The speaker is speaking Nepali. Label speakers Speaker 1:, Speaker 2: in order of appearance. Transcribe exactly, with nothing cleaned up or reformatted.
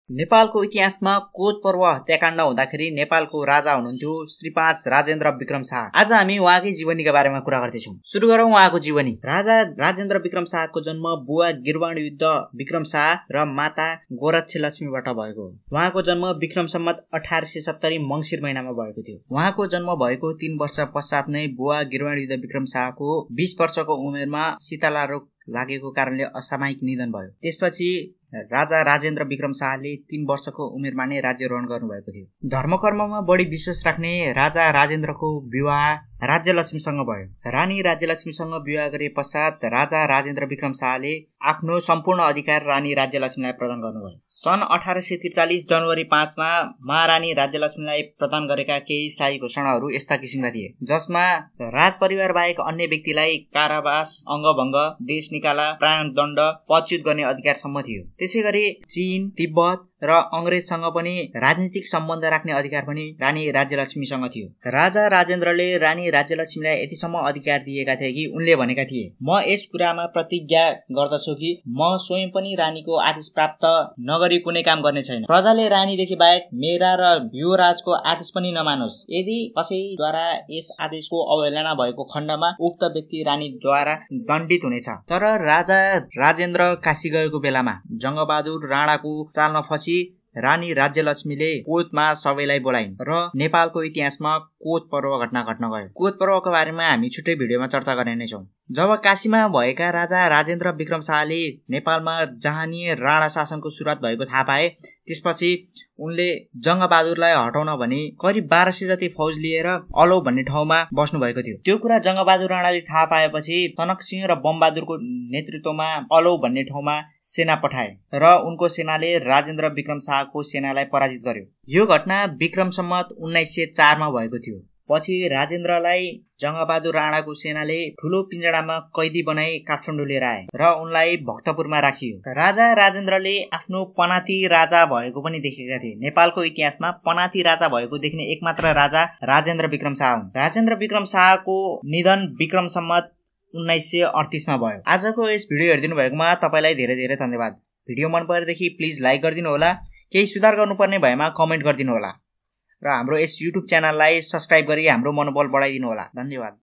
Speaker 1: नेपालको इतिहासमा कोच पर्व हत्याकाण्ड हुँदाखेरि नेपालको राजा हुनुहुन्थ्यो श्री पाँच राजेन्द्र विक्रम शाह। आज हामी उहाँकै जीवनीका बारेमा कुरा गर्दैछौँ। सुरु गरौँ उहाँको जीवनी। राजा राजेन्द्र विक्रम शाहको जन्म बुवा गिरवाण युद्ध विक्रम शाह र माता गोरक्ष लक्ष्मीबाट भएको हो। उहाँको जन्म विक्रम सम्मत अठार सय सत्तरी मंसिर महिनामा भएको थियो। उहाँको जन्म भएको तीन वर्ष पश्चात नै बुवा गिरवाण युद्ध विक्रम शाहको बीस वर्षको उमेरमा शीतला रोग लागेको कारणले असामयिक निधन भयो। त्यसपछि राजा राजेन्द्र विक्रम शाहले तीन वर्षको उमेरमा नै राज्यारोहण गर्नुभएको थियो। धर्मकर्ममा बढी विश्वास राख्ने राजा राजेन्द्रको विवाह राज्यलक्ष्मीसँग भयो। रानी राज्यलक्ष्मीसँग विवाह गरे पश्चात राजा राजेन्द्र विक्रम शाहले आफ्नो सम्पूर्ण अधिकार रानी राज्यलक्ष्मीलाई प्रदान गर्नुभयो। सन् अठार सय त्रिचालिस जनवरी पाँचमा महारानी राज्यलक्ष्मीलाई प्रदान गरेका केही शाही घोषणाहरू यस्ता किसिमका थिए, जसमा राजपरिवार बाहेक अन्य व्यक्तिलाई कारावास, अङ्गभङ्ग, देश निकाला, प्राणदण्ड, पदच्युत गर्ने अधिकारसम्म थियो। त्यसै गरी चीन, तिब्बत र अंग्रेजसँग पनि राजनीतिक सम्बन्ध राख्ने अधिकार पनि रानी राज्यलक्ष्मीसँग थियो। राजा राजेन्द्रले रानी राज्यलक्ष्मीलाई यतिसम्म अधिकार दिएका थिए कि उनले भनेका थिए, म यस कुरामा प्रतिज्ञा गर्दछु कि म स्वयं पनि रानीको आदेश प्राप्त नगरी कुनै काम गर्ने छैन। प्रजाले रानीदेखि बाहेक मेरा र युवराजको आदेश पनि नमानोस्। यदि कसैद्वारा यस आदेशको अवहेलना भएको खण्डमा उक्त व्यक्ति रानीद्वारा दण्डित हुनेछ। तर राजा राजेन्द्र काशी गएको बेलामा जङ्गबहादुर राणाको चालमा फसी रानी राज्यलक्ष्मीले कोचमा सबैलाई बोलाइन् र नेपालको इतिहासमा कोच पर्व घटना घट्न गयो। कोच पर्वको बारेमा हामी छुट्टै भिडियोमा चर्चा गर्ने नै छौँ। जब काशीमा भएका राजा राजेन्द्र विक्रम शाहले नेपालमा जहानीय राणा शासनको सुरुवात भएको थाहा पाए, त्यसपछि उनले जङ्गबहादुरलाई हटाउन भनी करिब बाह्र सय जति फौज लिएर अलौ भन्ने ठाउँमा बस्नु भएको थियो। त्यो कुरा जङ्गबहादुर राणाले थाहा पाएपछि तनकसिंह र बमबहादुरको नेतृत्वमा अलौ भन्ने ठाउँमा सेना पठाए र उनको सेनाले राजेन्द्र विक्रम शाहको सेनालाई पराजित गर्यो। यो घटना विक्रम सम्मत उन्नाइस सय चारमा भएको थियो। पछि राजेन्द्रलाई जङ्गबहादुर राणाको सेनाले ठुलो पिंजडामा कैदी बनाई काठमाडौँ लिएर आए र उनलाई भक्तपुरमा राखियो। राजा राजेन्द्रले आफ्नो पनाती राजा भएको पनि देखेका थिए। नेपालको इतिहासमा पनाती राजा भएको देख्ने एकमात्र राजा राजेन्द्र विक्रम शाह हुन्। राजेन्द्र विक्रम शाहको निधन विक्रम सम्मत उन्नाइस सय अडतिसमा भयो। आजको यस भिडियो हेरिदिनु भएकोमा तपाईँलाई धेरै धेरै धन्यवाद। भिडियो मन परेदेखि प्लिज लाइक गरिदिनु होला। केही सुधार गर्नुपर्ने भएमा कमेन्ट गरिदिनु होला र हाम्रो यस युट्युब च्यानललाई सब्स्क्राइब गरी हाम्रो मनोबल बढाइदिनु होला। धन्यवाद।